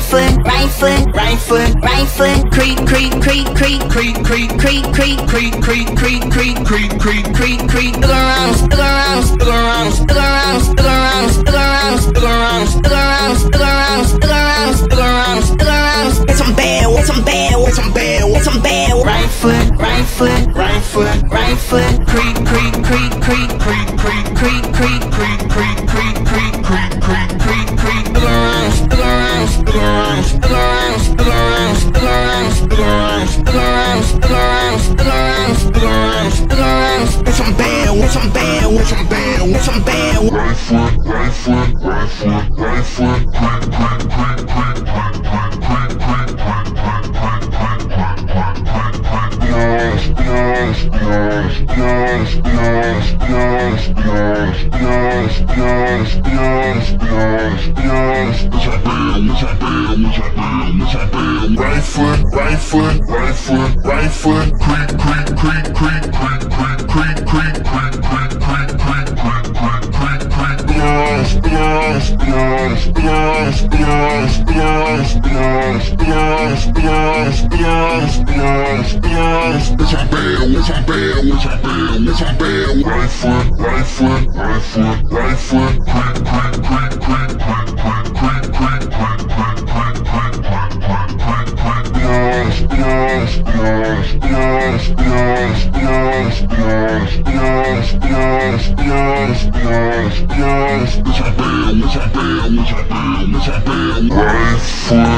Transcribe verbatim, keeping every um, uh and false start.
foot, right foot, right foot, right foot, creep, creep, creep, creep, creep, creep, creep, creep, creep, creep, creep, creep, creep, creep, creep, creep. Look around, look around, look around, look around, look around, look around, look around, look around, look around, look around, look around, look around. Get some bad, get some bad, get some bad, get some bad. Right foot, right foot, right foot, right foot, creep, creep, creep, creep, creep, creep, creep, creep, creep, creep, creep, creep, creep, creep, creep, creep. Look around, look around, look around, look around, look around, look around, look around, look around, look around, look around, look around, look around. Get some bad, get some bad, get some bad, get some bad. Right foot, right foot, right foot, right foot, creep, creep, creep, creep, creep, creep, creep, creep, creep, creep, creep, creep, creep. Yes, yes, yes, yes, yes, yes, yes, yes, yes, yes, yes, yes. What's up, man? What's up, man? What's up, man? What's up, man? Right foot, right foot, right foot, right foot, creep, creep, creep, creep, creep, creep, creep, creep, creep, creep, creep, creep, creep, creep, creep, creep. Yes, yes, yes, yes, yes, yes, yes, yes, yes, yes, yes, yes. What's up, man? What's up, man? What's up, man? What's up, man? Right foot, right foot, right foot, right foot, creep, creep, creep, creep, creep, creep, creep, creep, creep, creep, creep, creep, creep, creep, creep, creep. Yes, yes, yes, yes, yes, yes, yes, yes, yes, yes, yes, yes. What's up, man? What's up, man? What's up, man? What's up, man? Right foot.